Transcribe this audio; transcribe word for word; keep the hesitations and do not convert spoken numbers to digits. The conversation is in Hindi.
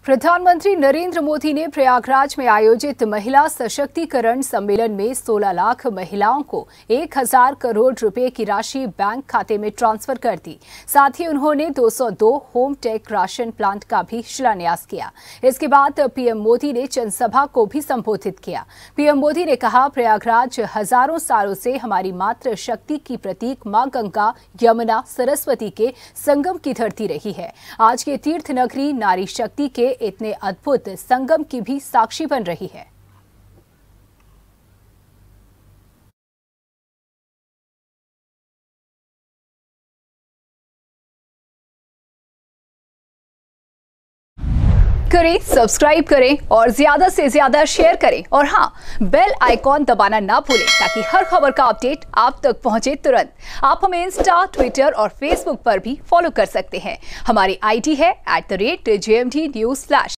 प्रधानमंत्री नरेंद्र मोदी ने प्रयागराज में आयोजित महिला सशक्तिकरण सम्मेलन में सोलह लाख महिलाओं को एक हज़ार करोड़ रुपए की राशि बैंक खाते में ट्रांसफर कर दी। साथ ही उन्होंने दो सौ दो होम टेक राशन प्लांट का भी शिलान्यास किया। इसके बाद पीएम मोदी ने जनसभा को भी संबोधित किया। पीएम मोदी ने कहा, प्रयागराज हजारों सालों से हमारी मातृ शक्ति की प्रतीक मां गंगा, यमुना, सरस्वती के संगम की धरती रही है। आज के तीर्थ नगरी नारी शक्ति के इतने अद्भुत संगम की भी साक्षी बन रही है। करें, सब्सक्राइब करें और ज्यादा से ज्यादा शेयर करें और हाँ, बेल आइकॉन दबाना ना भूलें ताकि हर खबर का अपडेट आप तक पहुंचे तुरंत। आप हमें इंस्टा, ट्विटर और फेसबुक पर भी फॉलो कर सकते हैं। हमारी आईडी है at the rate J M D news flash.